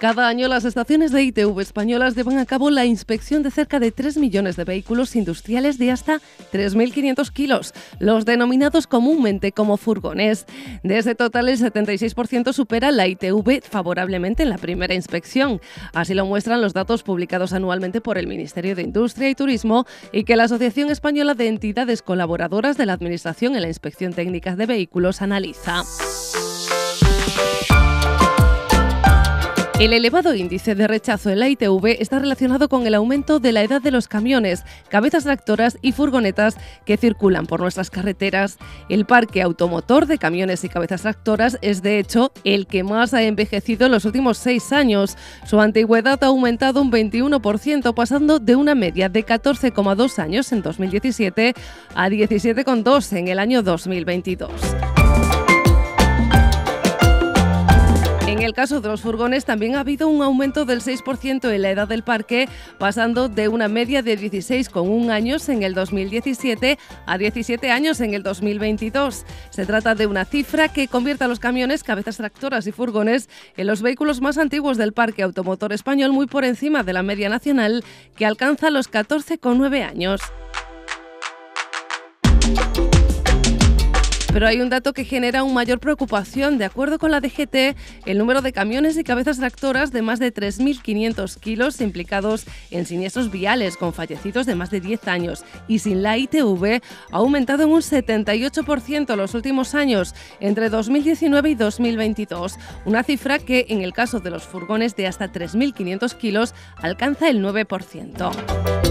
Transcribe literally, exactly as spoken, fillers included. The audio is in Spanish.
Cada año las estaciones de I T V españolas llevan a cabo la inspección de cerca de tres millones de vehículos industriales de hasta tres mil quinientos kilos, los denominados comúnmente como furgones. De ese total, el setenta y seis por ciento supera la I T V favorablemente en la primera inspección. Así lo muestran los datos publicados anualmente por el Ministerio de Industria y Turismo y que la Asociación Española de Entidades Colaboradoras de la Administración en la Inspección Técnica de Vehículos analiza. El elevado índice de rechazo en la I T V está relacionado con el aumento de la edad de los camiones, cabezas tractoras y furgonetas que circulan por nuestras carreteras. El parque automotor de camiones y cabezas tractoras es, de hecho, el que más ha envejecido en los últimos seis años. Su antigüedad ha aumentado un veintiuno por ciento, pasando de una media de catorce coma dos años en dos mil diecisiete a diecisiete coma dos en el año dos mil veintidós. En el caso de los furgones también ha habido un aumento del seis por ciento en la edad del parque, pasando de una media de dieciséis coma uno años en el dos mil diecisiete a diecisiete años en el dos mil veintidós. Se trata de una cifra que convierte a los camiones, cabezas tractoras y furgones en los vehículos más antiguos del parque automotor español, muy por encima de la media nacional, que alcanza los catorce coma nueve años. Pero hay un dato que genera aún mayor preocupación. De acuerdo con la D G T, el número de camiones y cabezas tractoras de más de tres mil quinientos kilos implicados en siniestros viales con fallecidos de más de diez años y sin la I T V ha aumentado en un setenta y ocho por ciento en los últimos años, entre dos mil diecinueve y dos mil veintidós, una cifra que en el caso de los furgones de hasta tres mil quinientos kilos alcanza el nueve por ciento.